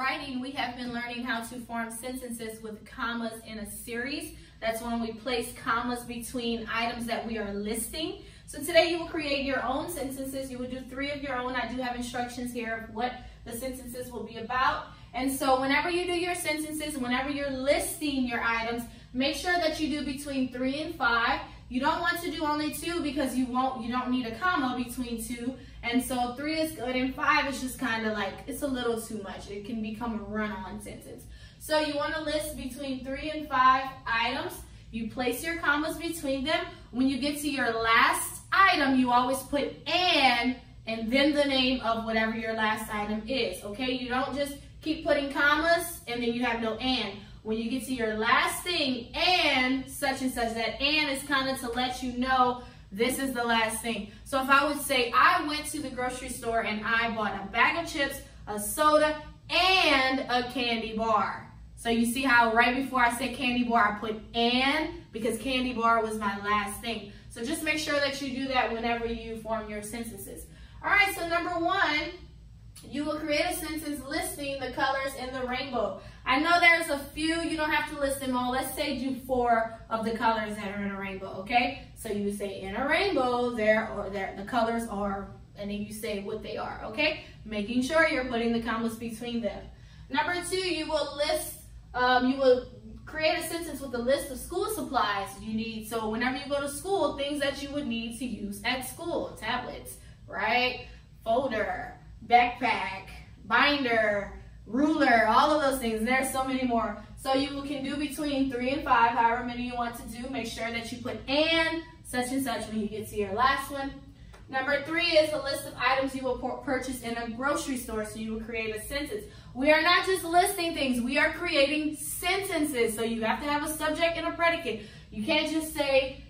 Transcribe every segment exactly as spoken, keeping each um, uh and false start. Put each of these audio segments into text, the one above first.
writing, we have been learning how to form sentences with commas in a series. That's when we place commas between items that we are listing. So today you will create your own sentences. You will do three of your own. I do have instructions here of what the sentences will be about. And so whenever you do your sentences, whenever you're listing your items, make sure that you do between three and five. You don't want to do only two because you won't, you don't need a comma between two. And so three is good and five is just kind of like, it's a little too much. It can become a run-on sentence. So you want to list between three and five items. You place your commas between them. When you get to your last item, you always put "and" and then the name of whatever your last item is, okay? You don't just keep putting commas and then you have no "and." When you get to your last thing, "and" such and such, that "and" is kind of to let you know this is the last thing. So if I would say, I went to the grocery store and I bought a bag of chips, a soda, and a candy bar. So you see how right before I said candy bar, I put "and" because candy bar was my last thing. So just make sure that you do that whenever you form your sentences. All right, so number one, you will create a sentence listing the colors in the rainbow. I know there's a few, you don't have to list them all. Let's say do four of the colors that are in a rainbow, okay? So you would say in a rainbow, there or there the colors are, and then you say what they are, okay? Making sure you're putting the commas between them. Number two, you will list, um, you will create a sentence with a list of school supplies you need. So whenever you go to school, things that you would need to use at school, tablets, right? Folder, backpack, binder, ruler, all of those things. And there's so many more. So you can do between three and five, however many you want to do. Make sure that you put "and" such and such when you get to your last one. Number three is a list of items you will purchase in a grocery store. So you will create a sentence. We are not just listing things. We are creating sentences. So you have to have a subject and a predicate. You can't just say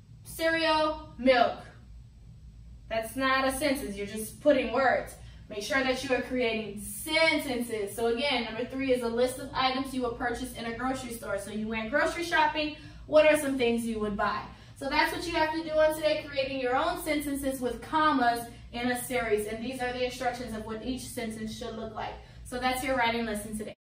cereal, milk. That's not a sentence. You're just putting words. Make sure that you are creating sentences. So again, number three is a list of items you will purchase in a grocery store. So you went grocery shopping. What are some things you would buy? So that's what you have to do on today, creating your own sentences with commas in a series. And these are the instructions of what each sentence should look like. So that's your writing lesson today.